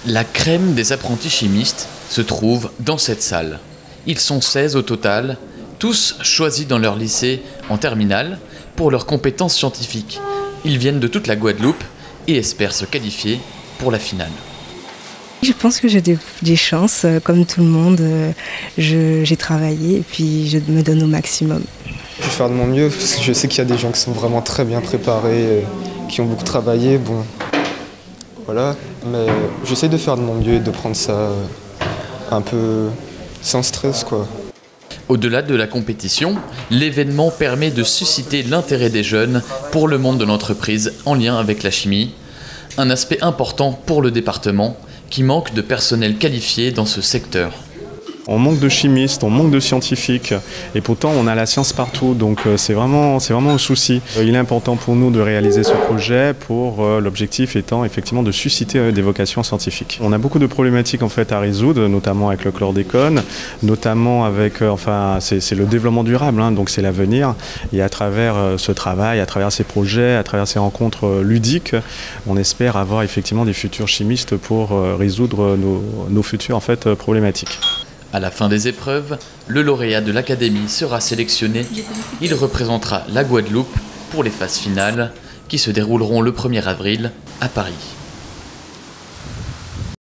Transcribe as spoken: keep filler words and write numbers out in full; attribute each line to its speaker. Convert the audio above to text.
Speaker 1: La crème des apprentis chimistes se trouve dans cette salle. Ils sont seize au total, tous choisis dans leur lycée en terminale pour leurs compétences scientifiques. Ils viennent de toute la Guadeloupe et espèrent se qualifier pour la finale.
Speaker 2: Je pense que j'ai des, des chances, comme tout le monde. Je, j'ai travaillé et puis je me donne au maximum.
Speaker 3: Je vais faire de mon mieux parce que je sais qu'il y a des gens qui sont vraiment très bien préparés, qui ont beaucoup travaillé. Bon, voilà, mais j'essaie de faire de mon mieux et de prendre ça un peu sans stress, quoi.
Speaker 1: Au-delà de la compétition, l'événement permet de susciter l'intérêt des jeunes pour le monde de l'entreprise en lien avec la chimie. Un aspect important pour le département qui manque de personnel qualifié dans ce secteur.
Speaker 4: On manque de chimistes, on manque de scientifiques et pourtant on a la science partout, donc c'est vraiment, c'est vraiment un souci. Il est important pour nous de réaliser ce projet pour euh, l'objectif étant effectivement de susciter euh, des vocations scientifiques. On a beaucoup de problématiques en fait à résoudre, notamment avec le chlordécone, notamment avec, euh, enfin c'est, c'est le développement durable, hein, donc c'est l'avenir. Et à travers euh, ce travail, à travers ces projets, à travers ces rencontres euh, ludiques, on espère avoir effectivement des futurs chimistes pour euh, résoudre nos, nos futures en fait, euh, problématiques.
Speaker 1: À la fin des épreuves, le lauréat de l'académie sera sélectionné. Il représentera la Guadeloupe pour les phases finales qui se dérouleront le premier avril à Paris.